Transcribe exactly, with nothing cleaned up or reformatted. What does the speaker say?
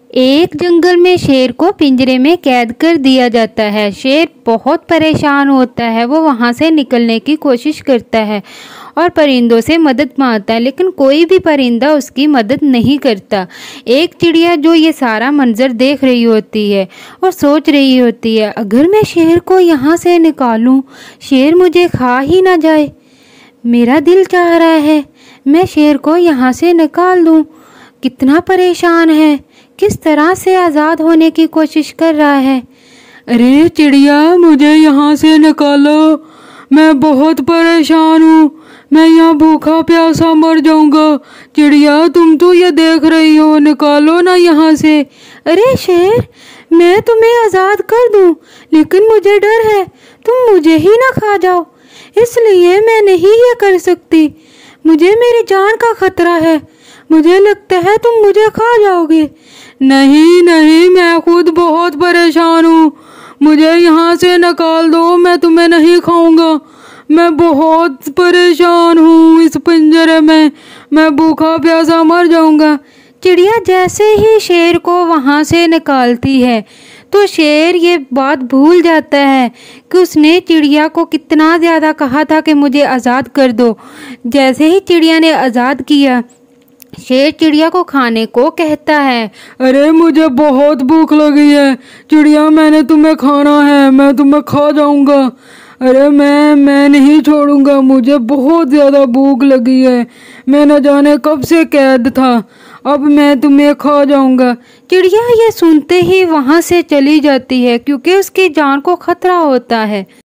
एक जंगल में शेर को पिंजरे में कैद कर दिया जाता है। शेर बहुत परेशान होता है। वो वहाँ से निकलने की कोशिश करता है और परिंदों से मदद मांगता है, लेकिन कोई भी परिंदा उसकी मदद नहीं करता। एक चिड़िया जो ये सारा मंजर देख रही होती है और सोच रही होती है, अगर मैं शेर को यहाँ से निकालूं, शेर मुझे खा ही ना जाए। मेरा दिल चाह रहा है मैं शेर को यहाँ से निकाल दूं। कितना परेशान है, किस तरह से आज़ाद होने की कोशिश कर रहा है। अरे चिड़िया, मुझे यहाँ से निकालो, मैं बहुत परेशान हूँ। मैं यहाँ भूखा प्यासा मर जाऊँगा। चिड़िया, तुम तो ये देख रही हो, निकालो ना यहाँ से। अरे शेर, मैं तुम्हें आज़ाद कर दूँ, लेकिन मुझे डर है तुम मुझे ही ना खा जाओ, इसलिए मैं नहीं ये कर सकती। मुझे मेरी जान का खतरा है, मुझे लगता है तुम मुझे खा जाओगे। नहीं नहीं, मैं खुद बहुत परेशान हूँ, मुझे यहाँ से निकाल दो, मैं तुम्हें नहीं खाऊंगा। मैं बहुत परेशान हूँ इस पिंजरे में, मैं भूखा प्यासा मर जाऊंगा। चिड़िया जैसे ही शेर को वहाँ से निकालती है तो शेर ये बात भूल जाता है कि उसने चिड़िया को कितना ज़्यादा कहा था कि मुझे आज़ाद कर दो। जैसे ही चिड़िया ने आज़ाद किया, शेर चिड़िया को खाने को कहता है। अरे मुझे बहुत भूख लगी है चिड़िया, मैंने तुम्हें खाना है, मैं तुम्हें खा जाऊंगा। अरे मैं मैं नहीं छोड़ूंगा, मुझे बहुत ज़्यादा भूख लगी है, मैं न जाने कब से कैद था, अब मैं तुम्हें खा जाऊंगा। चिड़िया ये सुनते ही वहाँ से चली जाती है क्योंकि उसकी जान को खतरा होता है।